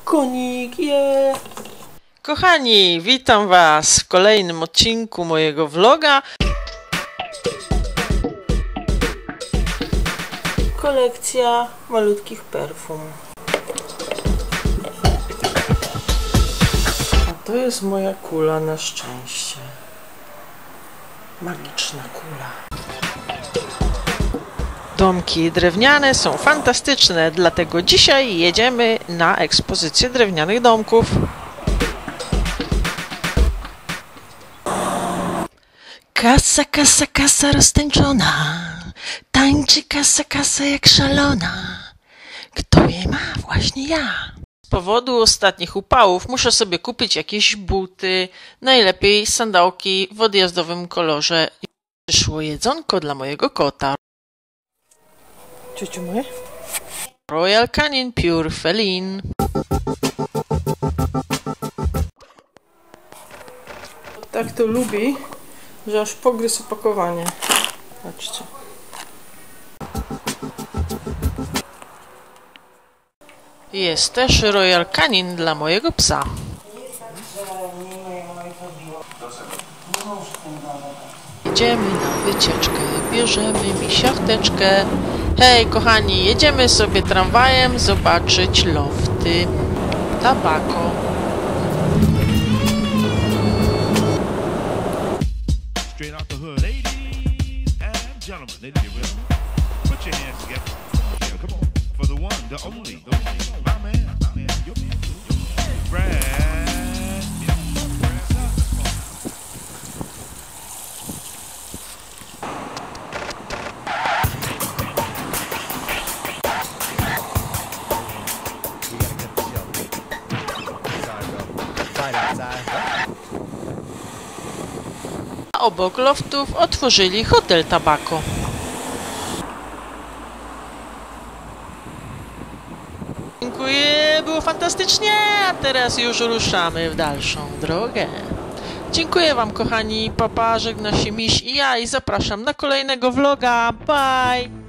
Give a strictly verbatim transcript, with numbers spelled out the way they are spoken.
Konik, je! Kochani, witam was w kolejnym odcinku mojego vloga. Kolekcja malutkich perfum. A to jest moja kula na szczęście. Magiczna kula. Domki drewniane są fantastyczne, dlatego dzisiaj jedziemy na ekspozycję drewnianych domków. Kasa, kasa, kasa roztańczona, tańczy kasa, kasa jak szalona. Kto je ma? Właśnie ja. Z powodu ostatnich upałów muszę sobie kupić jakieś buty, najlepiej sandałki w odjazdowym kolorze. Przyszło jedzonko dla mojego kota. Ciociu moje? Royal Canin Pure Feline. Tak to lubi, że aż pogryzł opakowanie. Patrzcie. Jest też Royal Canin dla mojego psa. Jedziemy na wycieczkę, bierzemy mi siateczkę. Hej kochani, jedziemy sobie tramwajem zobaczyć lofty Tabako. A obok loftów otworzyli hotel Tabako. Dziękuję, było fantastycznie, a teraz już ruszamy w dalszą drogę. Dziękuję wam kochani, papa, żegna się Miś i ja i zapraszam na kolejnego vloga. Bye!